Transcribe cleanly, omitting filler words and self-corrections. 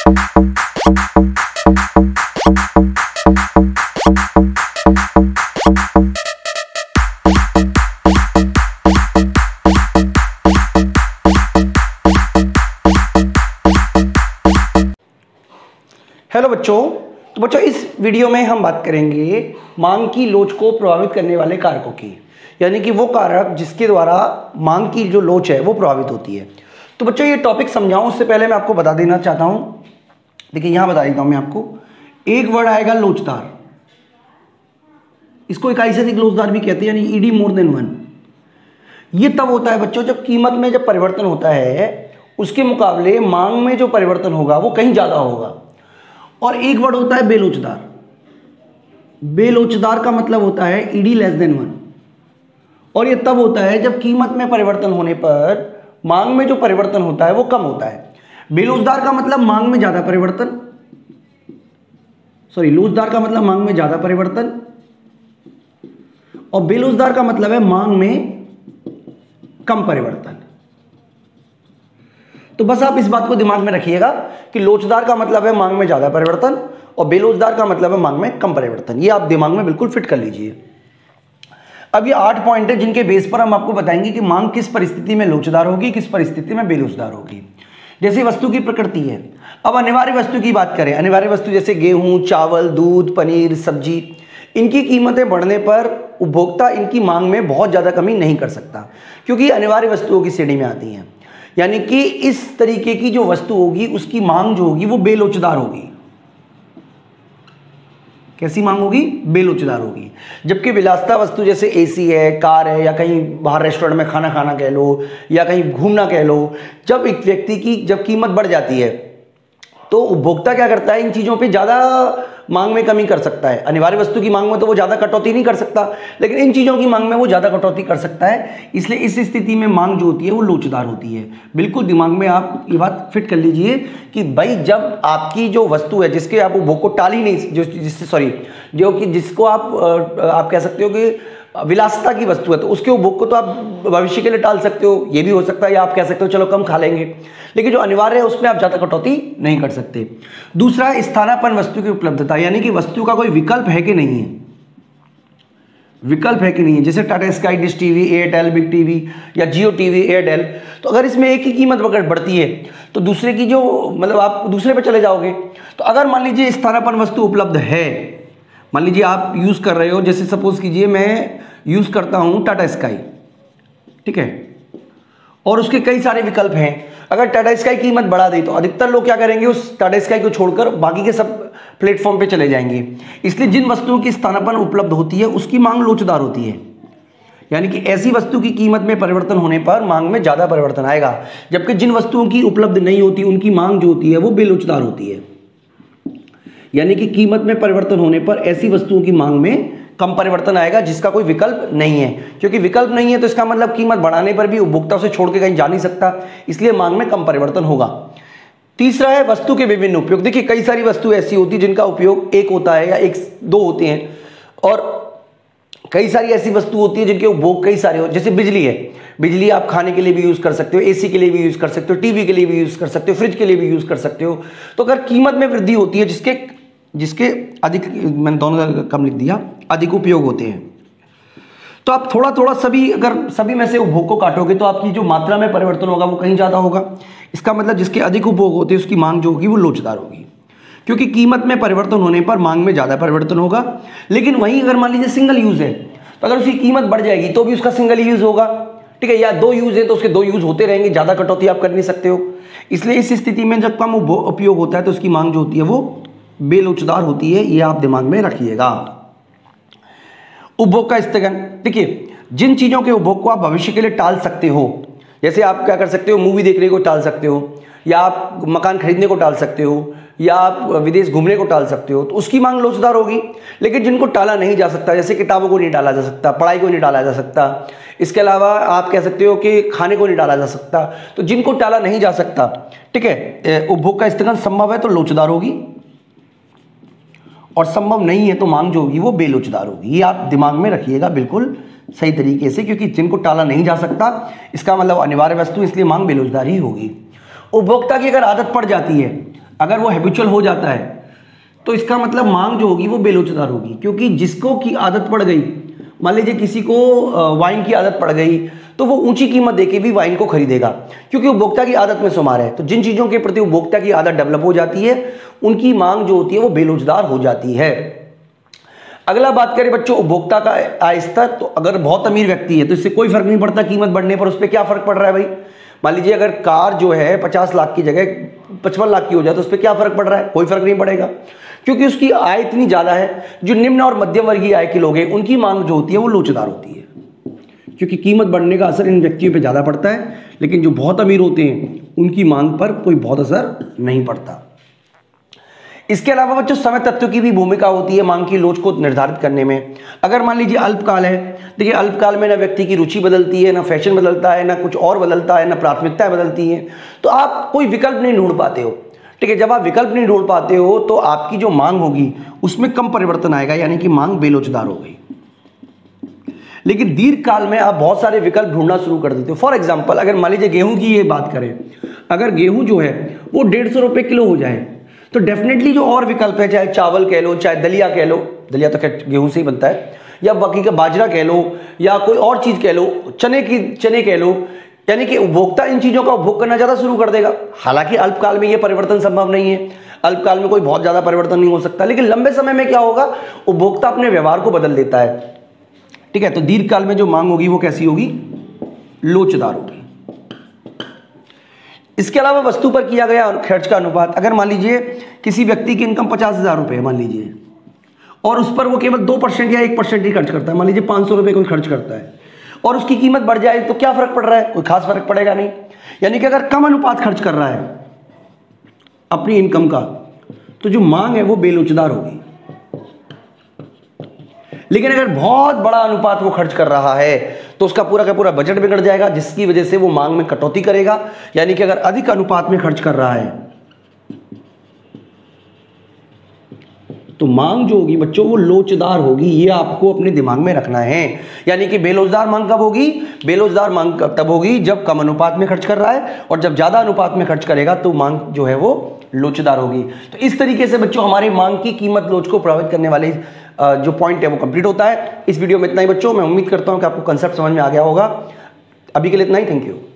Hello बच्चों, तो बच्चों इस वीडियो में हम बात करेंगे मांग की लोच को प्रभावित करने वाले कारकों की, यानी कि वो कारक जिसके द्वारा मांग की जो लोच है वो प्रभावित होती है। तो बच्चों ये टॉपिक समझाऊं उससे पहले मैं आपको बता देना चाहता हूं, देखिए यहां बता देता हूं मैं आपको, एक वर्ड आएगा लोचदार। इसको इकाई से अधिक लोचदार भी कहते हैं, यानी ईडी मोर देन वन। ये तब होता है बच्चों जब कीमत में जब परिवर्तन होता है उसके मुकाबले मांग में जो परिवर्तन होगा वो कहीं ज्यादा होगा। और एक वर्ड होता है बेलोचदार। बेलोचदार का मतलब होता है ईडी लेस देन वन, और ये तब होता है जब कीमत में परिवर्तन होने पर मांग में जो परिवर्तन होता है वो कम होता है। बेलोचदार का मतलब मांग में ज्यादा परिवर्तन, लोचदार का मतलब मांग में ज्यादा परिवर्तन, और बेलोचदार का मतलब है मांग में कम परिवर्तन। तो बस आप इस बात को दिमाग में रखिएगा कि लोचदार का मतलब है मांग में ज्यादा परिवर्तन और बेलोचदार का मतलब है मांग में कम परिवर्तन। ये आप दिमाग में बिल्कुल फिट कर लीजिए। अब ये 8 पॉइंट है जिनके बेस पर हम आपको बताएंगे कि मांग किस परिस्थिति में लोचदार होगी, किस परिस्थिति में बेलोचदार होगी। जैसे वस्तु की प्रकृति है। अब अनिवार्य वस्तु की बात करें, अनिवार्य वस्तु जैसे गेहूं, चावल, दूध, पनीर, सब्जी, इनकी कीमतें बढ़ने पर उपभोक्ता इनकी मांग में बहुत ज्यादा कमी नहीं कर सकता, क्योंकि अनिवार्य वस्तुओं की श्रेणी में आती हैं। यानी कि इस तरीके की जो वस्तु होगी उसकी मांग जो होगी वो बेलोचदार होगी। कैसी मांग होगी? बेलोचदार होगी। जबकि विलासिता वस्तु जैसे एसी है, कार है, या कहीं बाहर रेस्टोरेंट में खाना खाना कह लो, या कहीं घूमना कह लो, जब एक व्यक्ति की जब कीमत बढ़ जाती है तो उपभोक्ता क्या करता है, इन चीजों पे ज्यादा मांग में कमी कर सकता है। अनिवार्य वस्तु की मांग में तो वो ज्यादा कटौती नहीं कर सकता, लेकिन इन चीजों की मांग में वो ज्यादा कटौती कर सकता है। इसलिए इस स्थिति में मांग जो होती है वो लोचदार होती है। बिल्कुल दिमाग में आप ये बात फिट कर लीजिए कि भाई जब आपकी जो वस्तु है जिसके आप उपभोग को टाल ही नहीं, जिसको आप कह सकते हो कि विलासिता की वस्तु है, तो उसके उपभोग को तो आप भविष्य के लिए टाल सकते हो, ये भी हो सकता है, या आप कह सकते हो चलो कम खा लेंगे, लेकिन जो अनिवार्य है उसमें आप ज्यादा कटौती नहीं कर सकते। दूसरा, स्थानापन्न वस्तु की उपलब्धता, यानी कि वस्तु का कोई विकल्प है कि नहीं है, विकल्प है कि नहीं है। जैसे Tata Sky Dish TV, Airtel Big TV, या जियो टीवी, एयरटेल, तो अगर इसमें एक ही कीमत अगर बढ़ती है तो दूसरे की जो मतलब आप दूसरे पे चले जाओगे। तो अगर मान लीजिए स्थानापन्न वस्तु उपलब्ध है, मान लीजिए आप यूज कर रहे हो, जैसे सपोज कीजिए मैं यूज करता हूं टाटा स्काई, ठीक है, और उसके कई सारे विकल्प हैं। अगर टाटा स्काई कीमत बढ़ा दे तो अधिकतर लोग क्या करेंगे, उस टाटा स्काई को छोड़कर बाकी के सब प्लेटफॉर्म पे चले जाएंगे। इसलिए जिन वस्तुओं की स्थानापन्न उपलब्ध होती है उसकी मांग लोचदार होती है, यानी कि ऐसी वस्तु की कीमत में परिवर्तन होने पर मांग में ज्यादा परिवर्तन आएगा। जबकि जिन वस्तुओं की उपलब्ध नहीं होती उनकी मांग जो होती है वो बेलोचदार होती है। यानी कि कीमत में परिवर्तन होने पर ऐसी वस्तुओं की मांग में कम परिवर्तन आएगा जिसका कोई विकल्प नहीं है। क्योंकि विकल्प नहीं है तो इसका मतलब कीमत बढ़ाने पर भी उपभोक्ता उसे छोड़ के कहीं जा नहीं सकता, इसलिए मांग में कम परिवर्तन होगा। तीसरा है वस्तु के विभिन्न उपयोग। देखिए कई सारी वस्तु ऐसी होती है जिनका उपयोग एक होता है या एक दो होते हैं, और कई सारी ऐसी वस्तु होती है जिनके उपभोग कई सारे हो। जैसे बिजली है, बिजली आप खाने के लिए भी यूज कर सकते हो, एसी के लिए भी यूज कर सकते हो, टीवी के लिए भी यूज कर सकते हो, फ्रिज के लिए भी यूज कर सकते हो। तो अगर कीमत में वृद्धि होती है जिसके अधिक, मैंने दोनों कम लिख दिया, अधिक उपयोग होते हैं, तो आप थोड़ा थोड़ा अगर सभी में से उपभोग को काटोगे तो आपकी जो मात्रा में परिवर्तन होगा वो कहीं ज्यादा होगा। इसका मतलब जिसके अधिक उपभोग होते हैं उसकी मांग जो होगी वो लोचदार होगी, क्योंकि कीमत में परिवर्तन होने पर मांग में ज्यादा परिवर्तन होगा। लेकिन वहीं अगर मान लीजिए सिंगल यूज है तो अगर उसकी कीमत बढ़ जाएगी तो भी उसका सिंगल यूज होगा, ठीक है, या दो यूज है तो उसके दो यूज होते रहेंगे, ज्यादा कटौती आप कर नहीं सकते हो। इसलिए इस स्थिति में जब कम उपयोग होता है तो उसकी मांग जो होती है वो बेलोचदार होती है। ये आप दिमाग में रखिएगा। उपभोग का स्थगन, देखिए जिन चीजों के उपभोग को आप भविष्य के लिए टाल सकते हो, जैसे आप क्या कर सकते हो, मूवी देखने को टाल सकते हो, या आप मकान खरीदने को टाल सकते हो, या आप विदेश घूमने को टाल सकते हो, तो उसकी मांग लोचदार होगी। लेकिन जिनको टाला नहीं जा सकता, जैसे किताबों को नहीं टाला जा सकता, पढ़ाई को नहीं टाला जा सकता, इसके अलावा आप कह सकते हो कि खाने को नहीं टाला जा सकता, तो जिनको टाला नहीं जा सकता, ठीक है, उपभोग का स्थगन संभव है तो लोचदार होगी, और संभव नहीं है तो मांग जो होगी वो बेलोचदार होगी। ये आप दिमाग में रखिएगा बिल्कुल सही तरीके से, क्योंकि जिनको टाला नहीं जा सकता इसका मतलब अनिवार्य वस्तु, इसलिए मांग बेलोचदार ही होगी। उपभोक्ता की अगर आदत पड़ जाती है, अगर वो हैबिचुअल हो जाता है तो इसका मतलब मांग जो होगी वो बेलोचदार होगी, क्योंकि जिसको की आदत पड़ गई, मान लीजिए किसी को वाइन की आदत पड़ गई, तो वो ऊंची कीमत देके भी वाइन को खरीदेगा, क्योंकि उपभोक्ता की आदत में शुमार है। तो जिन चीज़ों के प्रति उपभोक्ता की आदत डेवलप हो जाती है उनकी मांग जो होती है वो बेलोचदार हो जाती है। अगला बात करें बच्चों उपभोक्ता का आय स्तर, तो अगर बहुत अमीर व्यक्ति है तो इससे कोई फर्क नहीं पड़ता कीमत बढ़ने पर, उस पर क्या फर्क पड़ रहा है भाई। मान लीजिए अगर कार जो है 50 लाख की जगह 55 लाख की हो जाए तो उस पर क्या फर्क पड़ रहा है, कोई फर्क नहीं पड़ेगा, क्योंकि उसकी आय इतनी ज्यादा है। जो निम्न और मध्यम वर्गीय आय के लोग हैं उनकी मांग जो होती है वो लोचदार होती है, क्योंकि कीमत बढ़ने का असर इन व्यक्तियों पे ज्यादा पड़ता है, लेकिन जो बहुत अमीर होते हैं उनकी मांग पर कोई बहुत असर नहीं पड़ता। इसके अलावा बच्चों समय तत्व की भी भूमिका होती है मांग की लोच को निर्धारित करने में। अगर मान लीजिए अल्पकाल है, देखिए अल्पकाल में ना व्यक्ति की रुचि बदलती है, ना फैशन बदलता है, ना कुछ और बदलता है, ना प्राथमिकताएं बदलती हैं, तो आप कोई विकल्प नहीं ढूंढ पाते हो। ठीक है, जब आप विकल्प नहीं ढूंढ पाते हो तो आपकी जो मांग होगी उसमें कम परिवर्तन आएगा, यानी कि मांग बेलोचदार हो गई। लेकिन दीर्घ काल में आप बहुत सारे विकल्प ढूंढना शुरू कर देते हो। फॉर एग्जाम्पल अगर मान लीजिए गेहूं की ये बात करें, अगर गेहूं जो है वो 150 रुपये किलो हो जाए तो डेफिनेटली जो और विकल्प है, चाहे चावल कह लो, चाहे दलिया कह लो, दलिया तो खैर गेहूं से ही बनता है, या बाकी का बाजरा कह लो, या कोई और चीज कह लो, चने कह लो, यानी कि उपभोक्ता इन चीजों का उपभोग करना ज्यादा शुरू कर देगा। हालांकि अल्पकाल में यह परिवर्तन संभव नहीं है, अल्पकाल में कोई बहुत ज्यादा परिवर्तन नहीं हो सकता, लेकिन लंबे समय में क्या होगा, उपभोक्ता अपने व्यवहार को बदल देता है। ठीक है, तो दीर्घकाल में जो मांग होगी वो कैसी होगी, लोचदार होगी। इसके अलावा वस्तु पर किया गया खर्च का अनुपात, अगर मान लीजिए किसी व्यक्ति की इनकम 50,000 रुपये है मान लीजिए, और उस पर वो केवल 2% या 1% ही खर्च करता है, मान लीजिए 500 रुपये कोई खर्च करता है, और उसकी कीमत बढ़ जाए तो क्या फर्क पड़ रहा है, कोई खास फर्क पड़ेगा नहीं। यानी कि अगर कम अनुपात खर्च कर रहा है अपनी इनकम का तो जो मांग है वो बेलोचदार होगी। लेकिन अगर बहुत बड़ा अनुपात वो खर्च कर रहा है तो उसका पूरा का पूरा बजट बिगड़ जाएगा, जिसकी वजह से वो मांग में कटौती करेगा। यानी कि अगर अधिक अनुपात में खर्च कर रहा है तो मांग जो होगी बच्चों वो लोचदार होगी, ये आपको अपने दिमाग में रखना है। यानी कि बेलोचदार मांग कब होगी, बेलोचदार मांग तब होगी जब कम अनुपात में खर्च कर रहा है, और जब ज्यादा अनुपात में खर्च करेगा तो मांग जो है वो लोचदार होगी। तो इस तरीके से बच्चों हमारी मांग की कीमत लोच को प्रभावित करने वाले जो पॉइंट है वो कंप्लीट होता है। इस वीडियो में इतना ही बच्चों, मैं उम्मीद करता हूं कि आपको कंसेप्ट समझ में आ गया होगा। अभी के लिए इतना ही, थैंक यू।